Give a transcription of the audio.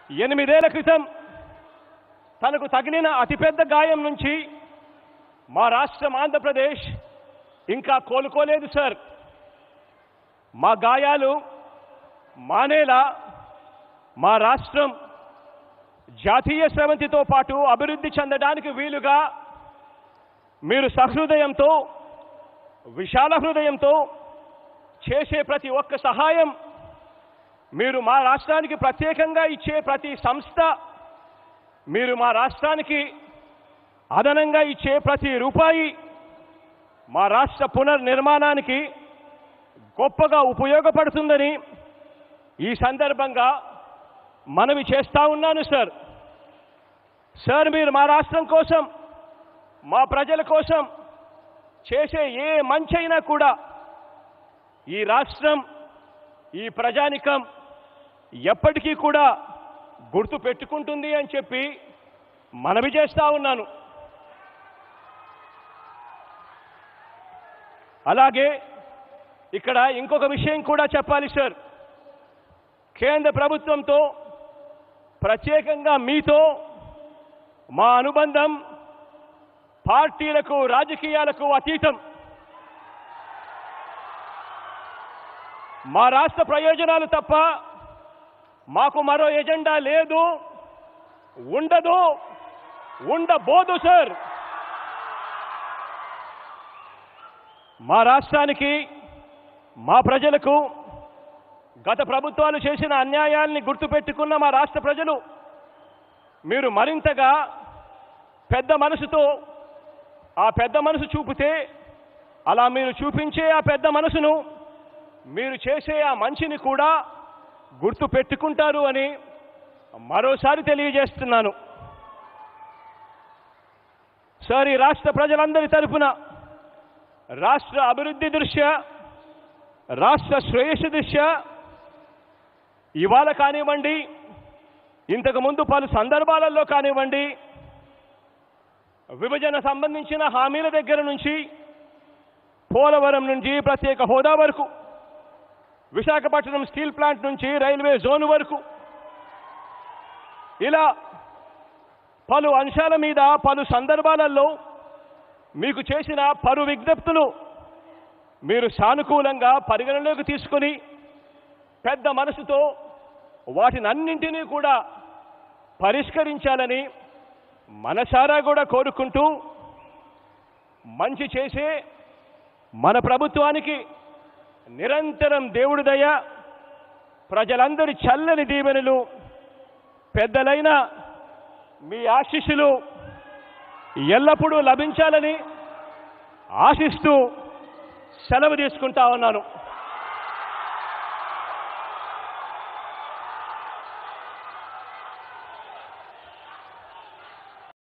8 ఏళ్ల క్రితం తనకు తగిలిన అతిపెద్ద గాయం నుంచి మా రాష్ట్రం ఆంధ్రప్రదేశ్ ఇంకా కోలుకోలేదు సార్. మా గాయాలు మానేలా మా రాష్ట్రం జాతీయ స్రవంతితో పాటు అభివృద్ధి చెందడానికి వీలుగా మీరు సహృదయంతో విశాల హృదయంతో చేసే ప్రతి ఒక్క సహాయం, మీరు మా రాష్ట్రానికి ప్రత్యేకంగా ఇచ్చే ప్రతి సంస్థ, మీరు మా రాష్ట్రానికి అదనంగా ఇచ్చే ప్రతి రూపాయి మా రాష్ట్ర పునర్నిర్మాణానికి గొప్పగా ఉపయోగపడుతుందని ఈ సందర్భంగా మనవి చేస్తా ఉన్నాను సార్. సార్, మీరు మా రాష్ట్రం కోసం, మా ప్రజల కోసం చేసే ఏ మంచైనా కూడా ఈ రాష్ట్రం, ఈ ప్రజానికం ఎప్పటికీ కూడా గుర్తు పెట్టుకుంటుంది అని చెప్పి మనవి చేస్తా ఉన్నాను. అలాగే ఇక్కడ ఇంకొక విషయం కూడా చెప్పాలి సార్. కేంద్ర ప్రభుత్వంతో, ప్రత్యేకంగా మీతో మా అనుబంధం పార్టీలకు, రాజకీయాలకు అతీతం. మా రాష్ట్ర ప్రయోజనాలు తప్ప మాకు మరో ఎజెండా లేదు, ఉండదు, ఉండబోదు సార్. మా రాష్ట్రానికి, మా ప్రజలకు గత ప్రభుత్వాలు చేసిన అన్యాయాల్ని గుర్తుపెట్టుకున్న మా రాష్ట్ర ప్రజలు మీరు మరింతగా పెద్ద మనసుతో, ఆ పెద్ద మనసు చూపితే, అలా మీరు చూపించే ఆ పెద్ద మనసును, మీరు చేసే ఆ మంచిని కూడా గుర్తు పెట్టుకుంటారు అని మరోసారి తెలియజేస్తున్నాను. సార్, ఈ రాష్ట్ర ప్రజలందరి తరఫున రాష్ట్ర అభివృద్ధి దృష్ట్యా, రాష్ట్ర శ్రేయస్సు దృష్ట్యా ఇవాళ కానివ్వండి, ఇంతకుముందు పలు సందర్భాలలో కానివ్వండి, విభజన సంబంధించిన హామీల దగ్గర నుంచి, పోలవరం నుంచి ప్రత్యేక హోదా వరకు, విశాఖపట్నం స్టీల్ ప్లాంట్ నుంచి రైల్వే జోన్ వరకు, ఇలా పలు అంశాల మీద పలు సందర్భాలలో మీకు చేసిన పలు విజ్ఞప్తులు మీరు సానుకూలంగా పరిగణలోకి తీసుకొని పెద్ద మనసుతో వాటినన్నింటినీ కూడా పరిష్కరించాలని మనసారా కూడా కోరుకుంటూ, మంచి చేసే మన ప్రభుత్వానికి నిరంతరం దేవుడి దయ, ప్రజలందరి చల్లని దీవెనలు, పెద్దలైన మీ ఆశీస్సులు ఎల్లప్పుడూ లభించాలని ఆశిస్తూ సెలవు తీసుకుంటా ఉన్నాను.